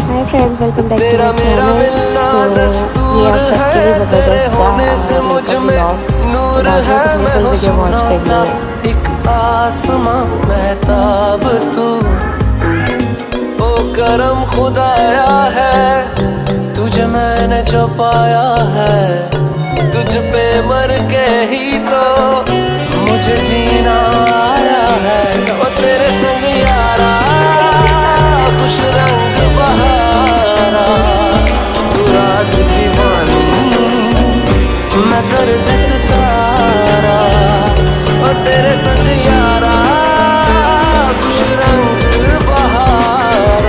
Hi friends, welcome back to my channel. तो ये आप सबके लिए ज़बरदस्त सा मुझ में नूर है, मैं हूँ सोना सा एक आसमां महताब तू, ओ करम खुदाया है तुझे मैंने जो पाया है, तुझ पे मर के ही तो मुझे जीना आया है। ओ तेरे संग यारा खुश रंग बहारा, तू रात दीवानी मैं सर्द सितारा, ओ तेरे संग यारा खुश रंग बहारा।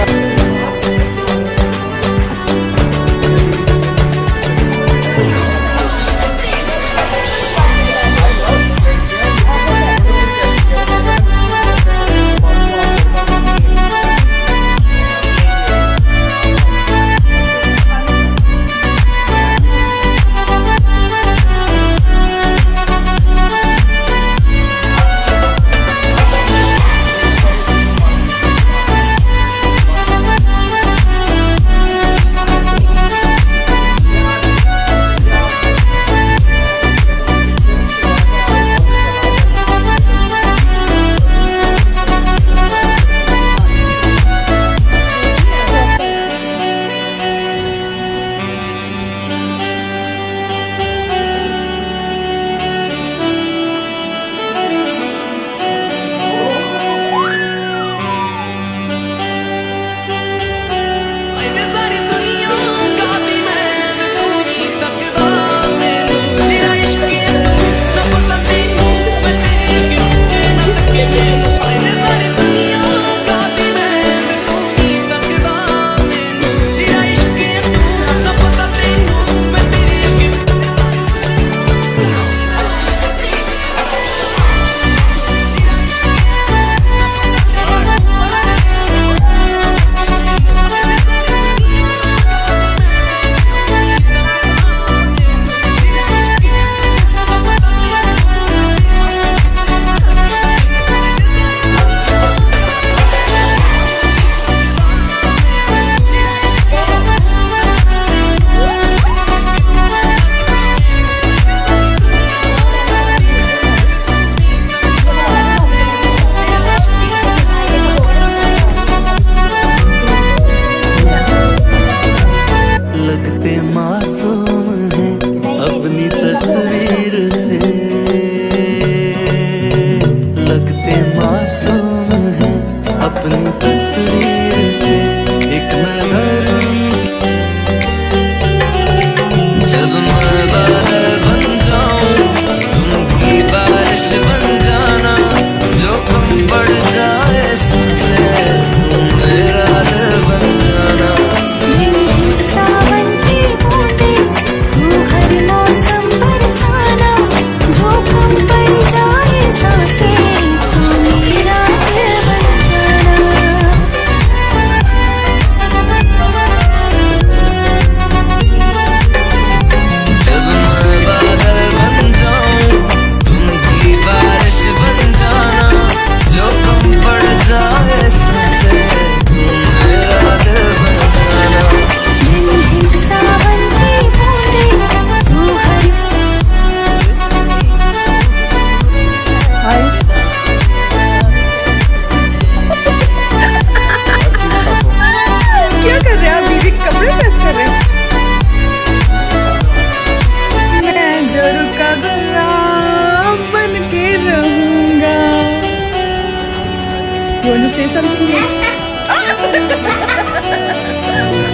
You want to say something?